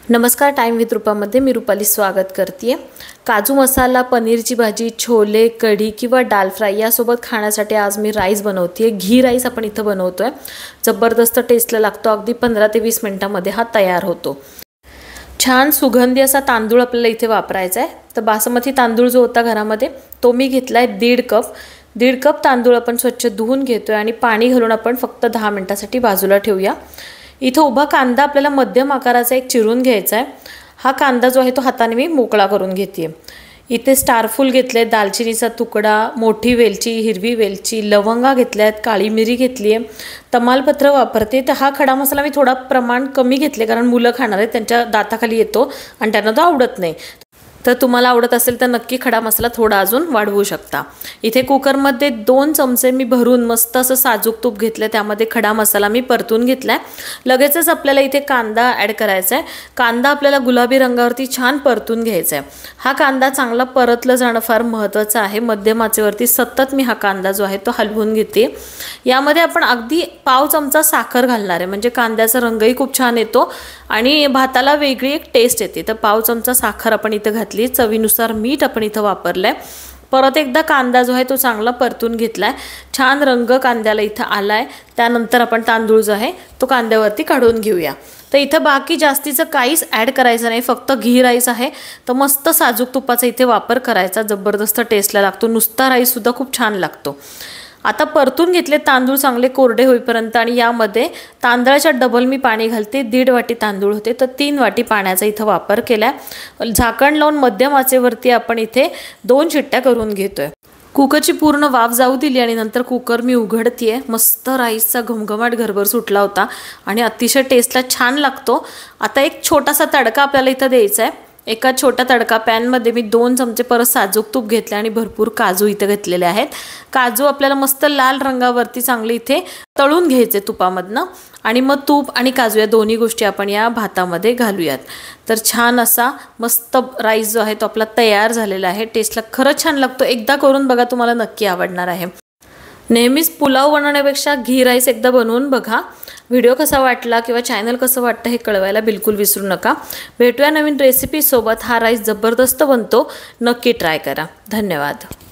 नमस्कार, time with रूपामध्ये मी रूपाली स्वागत करते। काजू मसाला, पनीरची भाजी, छोले, कढी किंवा दाल फ्राय यासोबत खाण्यासाठी आज मी राईस बनवते। घी राईस आपण इथं बनवतोय। जबरदस्त टेस्टला लागतो। अगदी 15 ते 20 मिनिटांमध्ये हा तयार होतो। छान सुगंधी असा तांदूळ आपल्याला इथे वापरायचा आहे। तर बासमती तांदूळ जो होता घरामध्ये तो मी घेतलाय 1.5 कप। 1.5 कप तांदूळ आपण स्वच्छ धुवून घेतोय आणि पाणी घालून आपण फक्त 10 मिनिटांसाठी बाजूला ठेवूया। इथे उभा कांदा आपल्याला मध्यम आकाराचा एक चिरून घ्यायचा आहे। हा कांदा जो आहे तो हाताने मी मोकळा करून घेते। इथे स्टारफूल घेतले, दालचिनीचा तुकडा, मोठी वेलची, हिरवी वेलची, लवंगा घेतल्यात, काळी मिरी घेतली आहे, तमालपत्र वापरते। तर हा खडा मसाला मी थोडा प्रमाण कमी घेतले कारण मुलं खाणार आहेत, त्यांच्या दाताखाली येतो आणि त्यांना तो आवडत नाही। तर तुम्हाला आवडत असेल तर नक्की खडा मसाला थोडा अजून वाढवू शकता। इथे कुकर मध्ये 2 चमचे मी भरून मस्त असं साजूक तूप घेतले, त्यामध्ये खडा मसाला मी परतून घेतलाय। लगेचच आपल्याला इथे कांदा ॲड करायचा आहे। कांदा आपल्याला गुलाबी रंगावरती छान परतून घ्यायचा आहे। हा कांदा चांगला परतला जाणं फार महत्त्वाचं आहे। मध्यम आचेवरती सतत मी हा कांदा जो आहे तो हलवून घेते। यामध्ये आपण अगदी पाव चमचा साखर घालणार आहे, म्हणजे कांद्याचा रंगही खूप छान येतो आणि भाताला वेगळी एक टेस्ट येते। तर पाव चमचा साखर आपण इथे घातली। चवीनुसार मीठ आपण इथे वापरलंय। परत एकदा कांदा जो आहे तो चांगला परतून घेतलाय। छान रंग कांद्याला इथे आलाय। त्यानंतर आपण तांदूळ जो आहे तो कांद्यावरती काढून घेऊया। तर इथे बाकी जास्तीचं काहीच ॲड करायचं नाही, फक्त घी राईस आहे। तर मस्त साजूक तुपाचा इथे वापर करायचा, जबरदस्त टेस्टला लागतो। नुसता राईस सुद्धा खूप छान लागतो। आता परतून घेतले तांदूळ चांगले कोरडे होईपर्यंत आणि यामध्ये तांदळाच्या डबल मी पाणी घालते। 1.5 वाटी तांदूळ होते तर 3 वाटी पाण्याचा इथे वापर केलाय। झाकण लावून मध्यम आचेवरती आपण इथे 2 शिट्ट्या करून घेतोय। कुकरची पूर्ण वाफ जाऊ दिली आणि नंतर कुकर मी उघडतीये। मस्त राईसचा घमघमाट घरभर सुटला होता आणि अतिशय टेस्टला छान लागतो। आता एक छोटासा तडका आपल्याला इथे द्यायचा आहे। एका छोट्या तडका पॅन मध्ये मी 2 चमचे परत साजूक तूप घेतले आणि भरपूर काजू इथे घेतलेले आहेत। काजू आपल्याला मस्त लाल रंगावरती चांगले इथे तळून घ्यायचे तुपामधनं आणि मग तूप आणि काजू या दोन्ही गोष्टी आपण या भातामध्ये घालूयात। तर छान असा मस्त राईस जो आहे तो आपला तयार झालेला आहे। टेस्टला खरंच छान लागतो। एकदा करून बघा, तुम्हाला नक्की आवडणार आहे। नेहमीच पुलाव बनवण्यापेक्षा घी राईस एकदा बनवून बघा। व्हिडिओ कसा वाटला किंवा चॅनल कसं वाटतं हे कळवायला बिलकुल विसरू नका। भेटूया नवीन रेसिपी सोबत। हा राईस जबरदस्त बनतो, नक्की ट्राय करा। धन्यवाद।